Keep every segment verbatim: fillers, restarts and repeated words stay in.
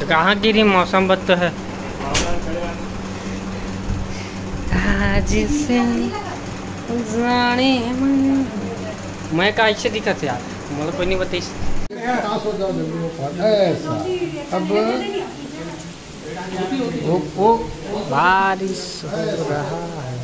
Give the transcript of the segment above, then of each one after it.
तो कहाँ गिरी? मौसम बद तो है। मैं का ऐसे दिखा थे यार, मतलब कोई नहीं बताइस। अब वो वो बारिश हो रहा है।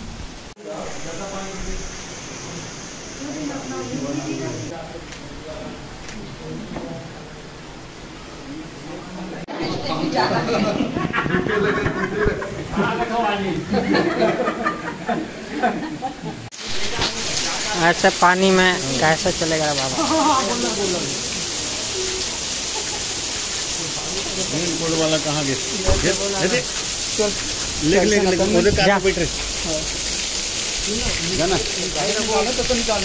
ऐसे पानी में कैसे चलेगा बाबा? कोड वाला कहाँ गया? लेक लेक लेक मुझे कार पे बैठ रहे जाना तो निकाल।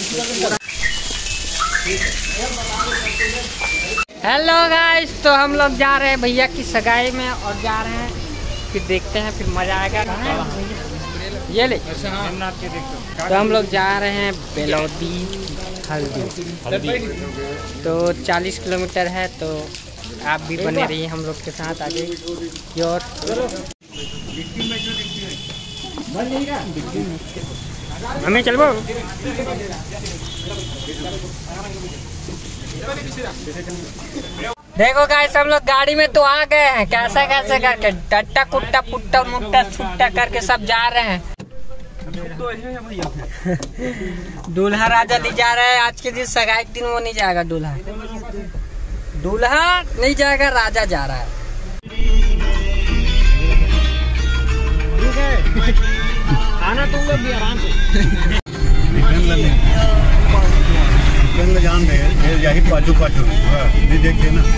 हेलो गाइस, तो हम लोग जा रहे हैं भैया की सगाई में और जा रहे हैं, फिर देखते हैं, फिर मजा आएगा। ये ले तो हम लोग जा रहे हैं बेलौदी हल्दी। तो चालीस किलोमीटर है, तो आप भी बने रहिए हम लोग के साथ आगे की ओर। हमें चलो देखो गाइस, हम लोग गाड़ी में तो आ गए हैं, कैसे कैसे करके टट्टा कुट्टा पुट्टा मुट्टा छुट्टा करके सब जा रहे हैं। दूल्हा राजा ले जा रहे हैं। आज के दिन सगाई के दिन वो नहीं जाएगा, दूल्हा दूल्हा नहीं जाएगा, राजा जा रहा है। ठीक है, आना तुम लोग भी आराम से। जान दे यही पाछू पाछू भी देखिए ना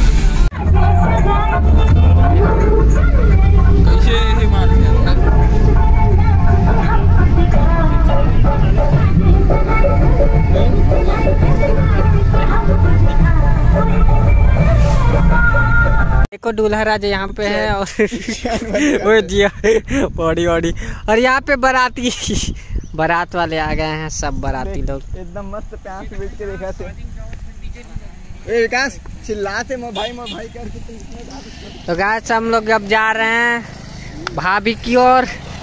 देखो दूल्हा राजा यहाँ पे है और वो दिया बॉडी बॉडी, और यहाँ पे बाराती बारात वाले आ गए हैं, सब बाराती लोग एकदम मस्त प्यार से बैठ के देखा थे। ए विकास चिल्लाते मो भाई मो भाई करके। तो गाइस हम लोग अब जा रहे हैं भाभी की ओर।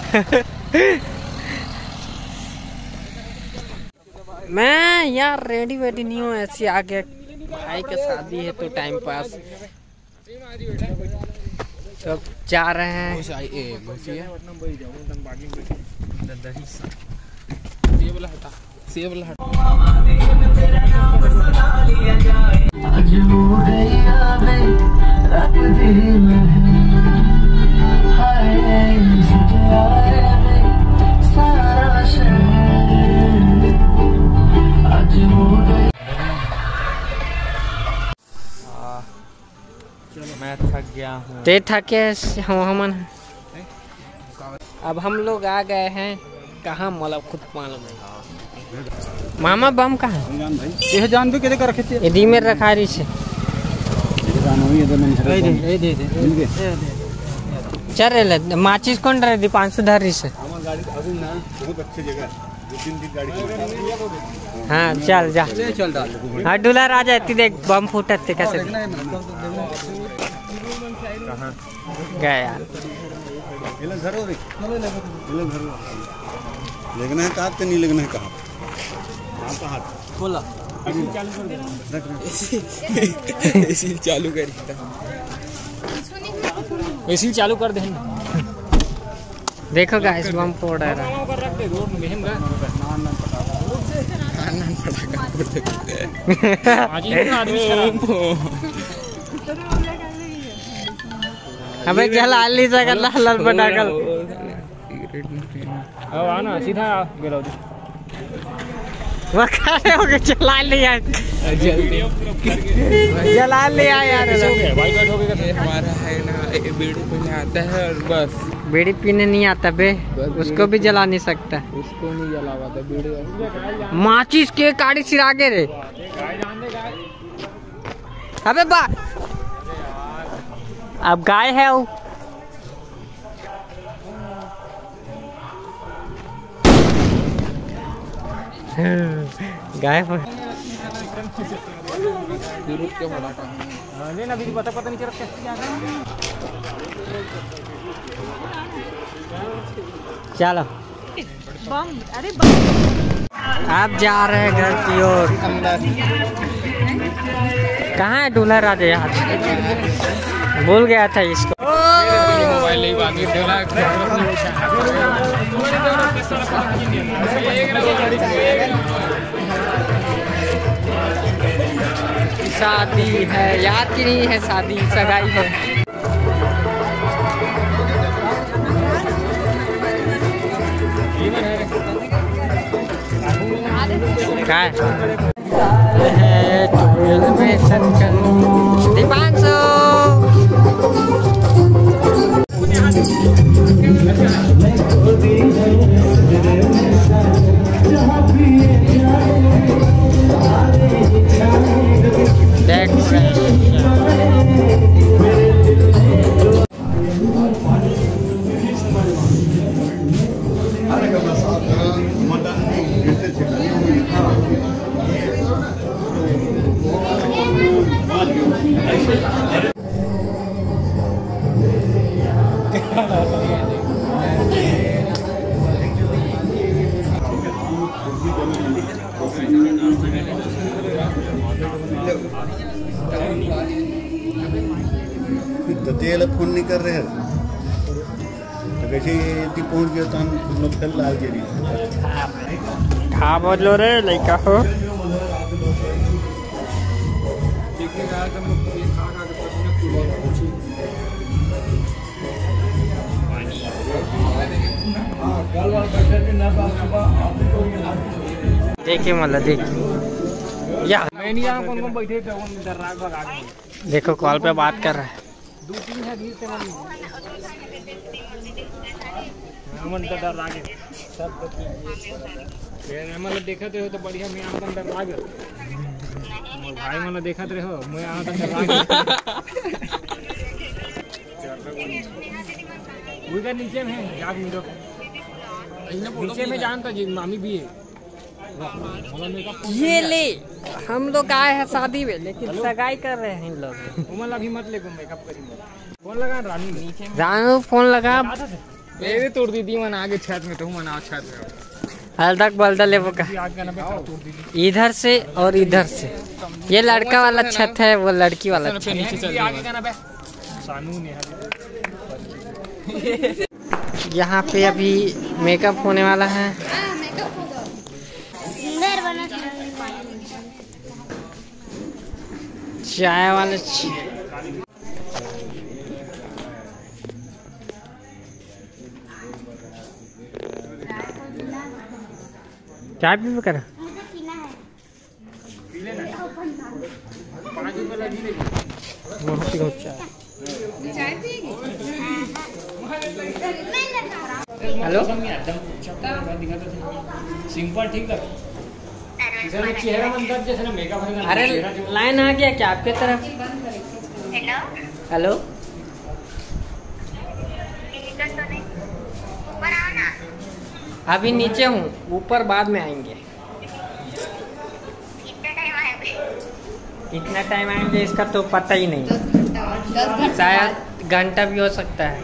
मैं यार रेडी वेडी नहीं हूँ, ऐसे आगे भाई के शादी है तो टाइम पास, तो जा रहे हैं। मैं थक गया हूँ। ते थके हमन। अब हम लोग आ गए हैं कहाँ, मतलब खुद मालूम है। मामा बम कहाँ है? ये जान भी किधर रखे थे? यदि में रखा रही से चल रहे माचिस कौन रहे? दीपांशु धर रही से। हाँ चल जा, हाँ दूल्हा राजा देख बम फूटते कैसे गया यार। लगना है कहाँ नहीं लगना है कहाँ बोला एसी चालू कर एसी चालू कर दे। देखो गाइस बम फोड़ रहा है। हमें जला ली सका लाल पटाखा। अब आना सीधा बेलौदी वो खड़े हो गए, जला लिया जला लिया यार। हमारा है ना बीड़ी पीने आता है और बस बीड़ी पीने नहीं आता बे, उसको भी जला नहीं सकता। उसको नहीं जला पाता बीड़ी। माचिस के काड़ी सिरागे रे। अबे बा अब गाय है वो। गाय लेना भी पता पता नहीं चल चलो बम। अरे बम। आप जा रहे हैं घर की ओर। कहाँ है दूल्हा राजा? यहाँ भूल गया था इसको। शादी है, याद की नहीं है, शादी सगाई है। क्या है में संकल दीपांशु तो तेल फोन नहीं कर रहे हैं तो कैसे इतनी पहुंच गया तो हम लोग फैल लाल के लिए खा बोलो रे लड़का हो। देखिए मतलब देखिए या मैं नहीं जानता कौन कौन बैठे थे कौन दर्राग भगा के देखो कॉल पे बात कर रहा है। दो तीन है धीरे से मन तो डर लागे सब ये मतलब देखते हो तो बढ़िया मैं आंदन डर लागे मोर भाई मन देखत रहे हो मैं आंदन डर लागे वो का नीचे में है याद मिलो नीचे में जानता जी मामी भी है। ये ले हम लोग आए हैं शादी में लेकिन सगाई कर रहे हैं इन लोग। उमर अभी मत ले मेकअप करेंगे। फोन लगा रानी नीचे रानू फोन लगा मेरे तोड़ दी थी मन आगे छत में तो मन छत में हल्दक बल्दा ले वो का इधर से और इधर से ये लड़का वाला छत है वो लड़की वाला छत। यहाँ पे अभी मेकअप होने वाला है। चाय वाले चाय भी कर हेलो सिंपल ठीक लगा चेहरा मंदिर जैसे ना मेकअप। अरे लाइन आ गया क्या आपके तरफ? हेलो हेलो अभी नीचे हूँ ऊपर बाद में आएंगे। कितना टाइम आएंगे इसका तो पता ही नहीं, शायद घंटा भी हो सकता है।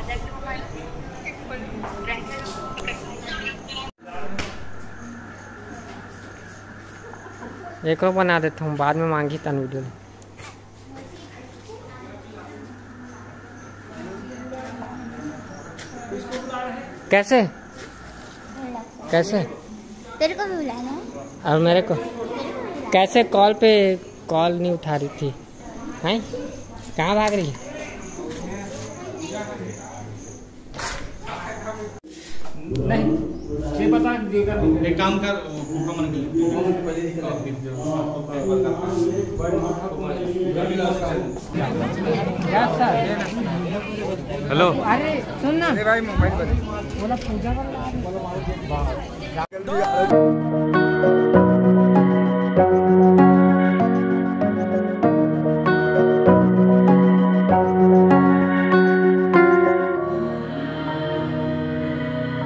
एक और बना देता हूँ बाद में मांगी था वीडियो। कैसे कैसे तेरे को भी बुलाना है और मेरे को कैसे? कॉल पे कॉल नहीं उठा रही थी हैं? कहाँ भाग रही है? नहीं ये बता एक काम कर हेलो अरे सुन ना भाई मोबाइल बोला पूजा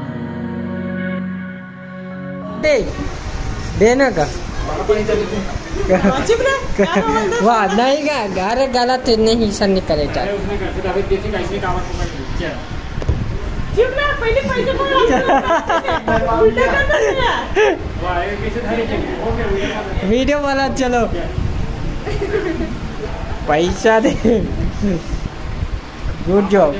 दे देना का वाह नहीं गा गारे गलत नहीं ऐसा नहीं करे चाहिए। वीडियो वाला चलो पैसा दे। Good job.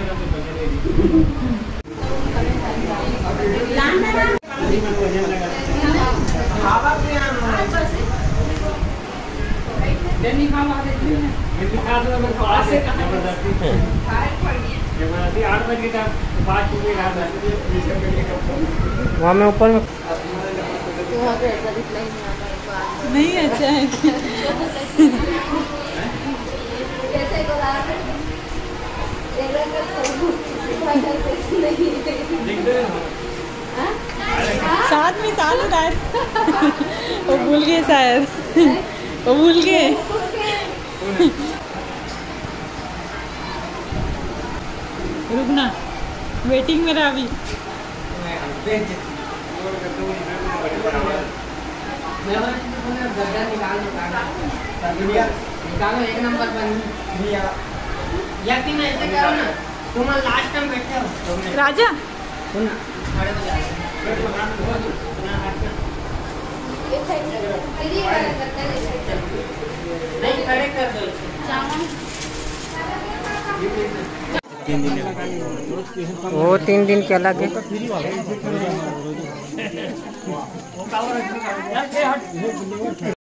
वहाँ में ऊपर में नहीं अच्छा है। साथ में साल होता है। वो भूल गए शायद, वो भूल गए। रुकना वेटिंग में रहा अभी। निकालो एक नंबर बन या कि मैं ऐसे करो ना, तुम लास्ट टाइम बैठे हो राजा नहीं खड़े कर दो। वो तीन दिन के अलग है।